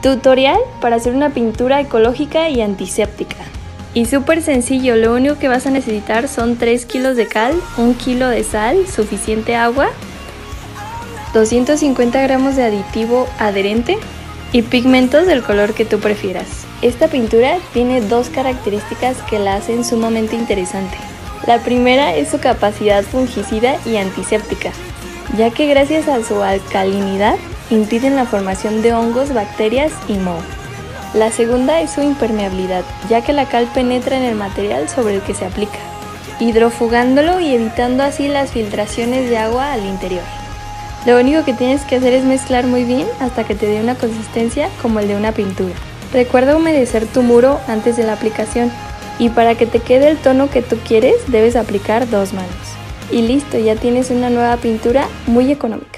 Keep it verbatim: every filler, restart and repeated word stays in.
Tutorial para hacer una pintura ecológica y antiséptica. Y súper sencillo, lo único que vas a necesitar son tres kilos de cal, un kilo de sal, suficiente agua, doscientos cincuenta gramos de aditivo adherente y pigmentos del color que tú prefieras. Esta pintura tiene dos características que la hacen sumamente interesante. La primera es su capacidad fungicida y antiséptica, ya que gracias a su alcalinidad impiden la formación de hongos, bacterias y moho. La segunda es su impermeabilidad, ya que la cal penetra en el material sobre el que se aplica, hidrofugándolo y evitando así las filtraciones de agua al interior. Lo único que tienes que hacer es mezclar muy bien hasta que te dé una consistencia como el de una pintura. Recuerda humedecer tu muro antes de la aplicación y para que te quede el tono que tú quieres debes aplicar dos manos. Y listo, ya tienes una nueva pintura muy económica.